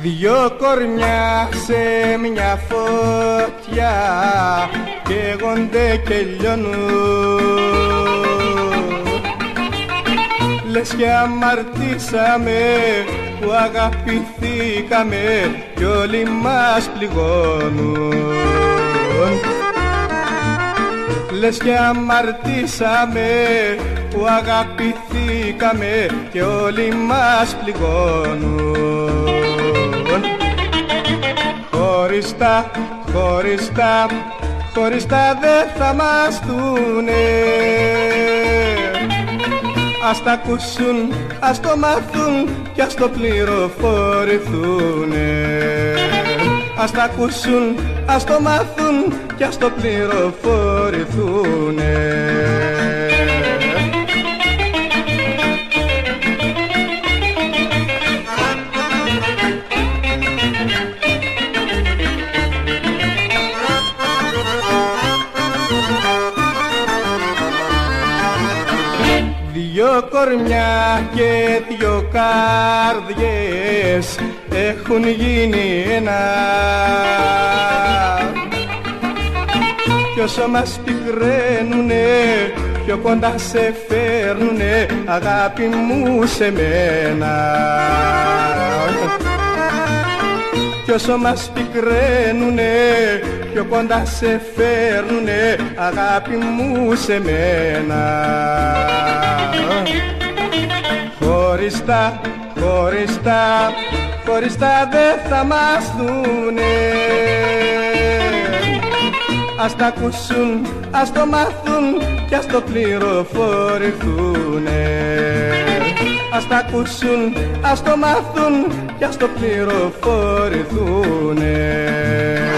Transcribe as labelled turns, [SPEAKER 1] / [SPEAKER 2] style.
[SPEAKER 1] Δυο κορμιά σε μια φωτιά καίγονται και λιώνουν. Λες και αμαρτήσαμε που αγαπηθήκαμε κι όλοι μας πληγώνουν. Λες και αμαρτήσαμε που αγαπηθήκαμε και όλοι μας πληγώνουν. Χωριστά, χωριστά, χωριστά δεν θα μας δουνε. Ας τα ακούσουν, ας το μάθουν κι ας το πληροφορηθούνε. Ας τα ακούσουν, ας το μάθουν κι ας το πληροφορηθούνε. Δυο κορμιά και δυο καρδιές έχουν γίνει ένα. Κι όσο μας πικράνουνε πιο κοντά σε φέρνουνε, αγάπη μου, σε μένα. Κι όσο μας πικράνουνε πιο κοντά σε φέρνουνε, αγάπη μου, σε μένα. Χωριστά, χωριστά, χωριστά δεν θα μας δουνε. Ας τα ακούσουν, ας το μάθουν κι ας το πληροφορηθούνε. Ας τα ακούσουν, ας το μάθουν κι ας το πληροφορηθούνε.